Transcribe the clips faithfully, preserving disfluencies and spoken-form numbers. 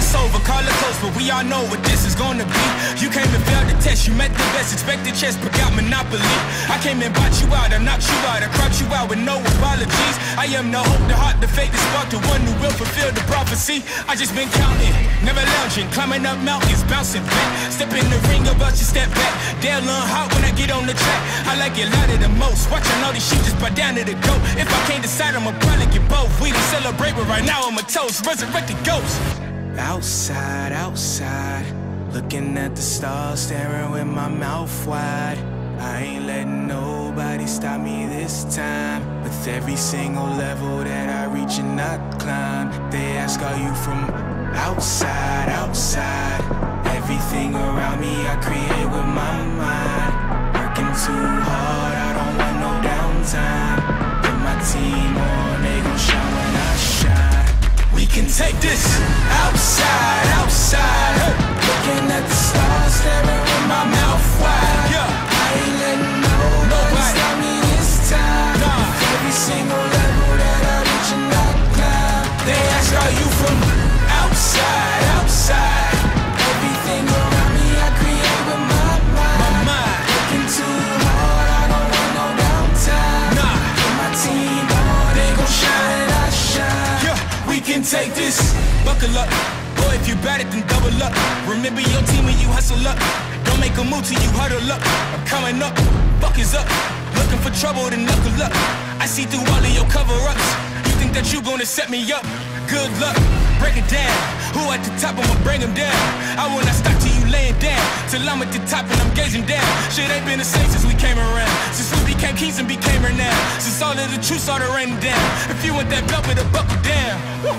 it's over, call it close, but we all know what this is gonna be. You came and failed the test, you met the best, expected chess, but got monopoly. I came and bought you out, I knocked you out, I crouched you out with no apologies. I am the hope, the heart, the faith, the spark, the one who will fulfill the prophecy. I just been counting, never lounging, climbing up mountains, bouncing back. Step in the ring, about you step back. They'll learn hot when I get on the track. I like it louder the most, watching all these shit just buy down to the goat. If I can't decide, I'ma probably get both. We done celebrate, but right now I'm a toast, resurrected ghost. Outside, outside, looking at the stars, staring with my mouth wide. I ain't letting nobody stop me this time. With every single level that I reach and I climb, they ask, are you from outside, outside? Everything around me I create with my mind. Working too hard, I don't want no downtime. Put my team on, they gon' shine when I shine. We can take this outside, outside. Hey. Looking at the stars, staring with my mouth wide. Yeah. I ain't letting nobody, nobody stop me this time. Nah. Every single level that I reach and I climb, they ask, are you from outside, outside? Everything around me I create with my mind. My mind. Working too hard, I don't want no downtime. Nah. Put my team on, they gon' shine and I shine. Yeah. We can take this, buckle up. Boy, if you bad it, then double up. Remember your team when you hustle up. Don't make a move till you huddle up. I'm coming up, buck is up. Looking for trouble, then knuckle up. I see through all of your cover-ups. You think that you gonna set me up? Good luck, break it down. Who at the top, I'ma bring him down. I will not stop till you laying down, till I'm at the top and I'm gazing down. Shit ain't been the same since we came around, since we became kings and became renowned, since all of the truth started raining down. If you want that belt, better buckle down. Woo.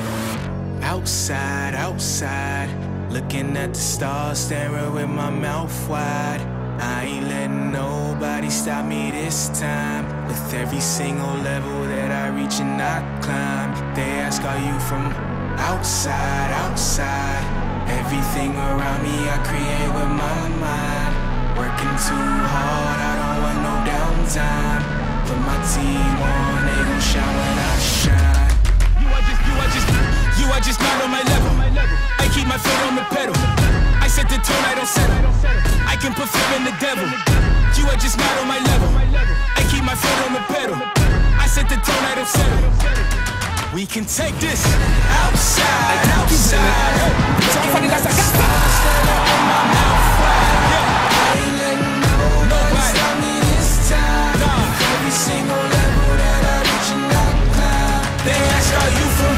Outside, outside, looking at the stars, staring with my mouth wide. I ain't letting nobody stop me this time. With every single level that I reach and I climb, they ask, are you from outside, outside? Everything around me I create with my mind. Working too hard, I don't want no downtime. Put my team on, they gon' shine when I shine. You are just, you are just, you are just not on my level. I keep my foot on the pedal. I set the tone, I don't settle. I can put fear in the devil. You are just not on my level. I keep my foot on the pedal. I set the tone, I don't settle. We can take this outside, outside. Every single level that I reach and I climb, they ask, are you from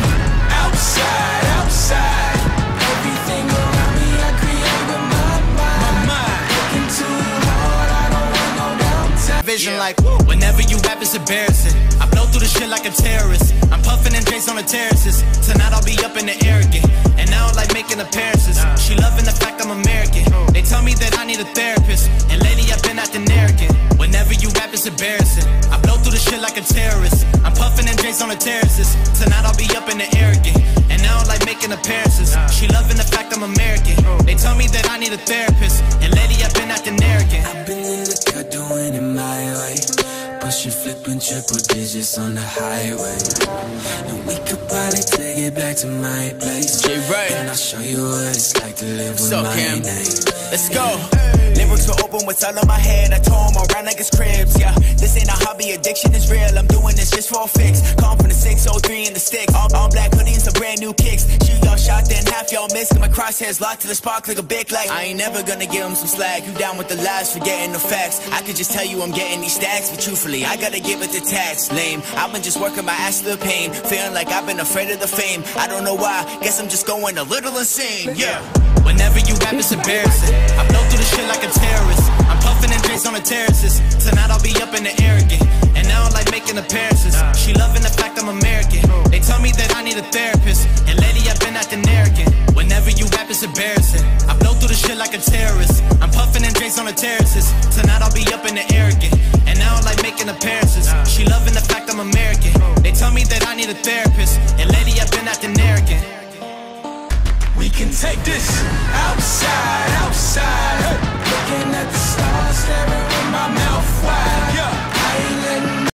outside, outside? Everything around me I create with my mind. My mind. Working too hard, I don't want no downtime. Vision like, whenever you rap it's embarrassing. I blow through the shit like a terrorist. I'm puffing and Drake's on the terraces. Tonight I'll be up in the air again, and now I like making appearances. She loving the fact I'm American. They tell me that I need a therapist, and lately I've been acting arrogant. Whenever you rap it's embarrassing. I blow through the shit like a terrorist. I'm puffing and Drake's on the terraces. Tonight I'll be up in the air again, and now I like making appearances. She loving the fact I'm American. They tell me that I need a therapist, and lately I've been acting arrogant. I've been in the cut doing it my way, pushing, flipping triple digits on the highway. And we could probably take it back to my place. J-Ray, and I'll show you what it's like to live with so my Cam. name. Let's go. Lyrics are open, what's all in my head, I tore them around like it's cribs, yeah. This ain't a hobby, addiction is real, I'm doing this just for a fix. Come from the six oh three in the stick, all, all black hoodies and brand new kicks. Shoot y'all shot, then half y'all miss, got my crosshairs locked to the spark like a big light. I ain't never gonna give them some slack, you down with the lies, forgetting the facts. I could just tell you I'm getting these stacks, but truthfully, I gotta give it the tax. Lame, I've been just working my ass to the pain, feeling like I've been afraid of the fame. I don't know why, guess I'm just going a little insane, yeah. Whenever you rap it's embarrassing. I blow through the shit like a terrorist. I'm puffing and Drake's on the terraces. Tonight I'll be up in the air again, and now I like making appearances. She loving the fact I'm American. They tell me that I need a therapist, and lately I've been acting arrogant. Whenever you rap it's embarrassing. I blow through the shit like a terrorist. I'm puffing and Drake's on the terraces. Tonight I'll be up in the air again, and now I like making appearances. She loving the fact I'm American. They tell me that I need a therapist, and lately I've been acting arrogant. We can take this outside, outside.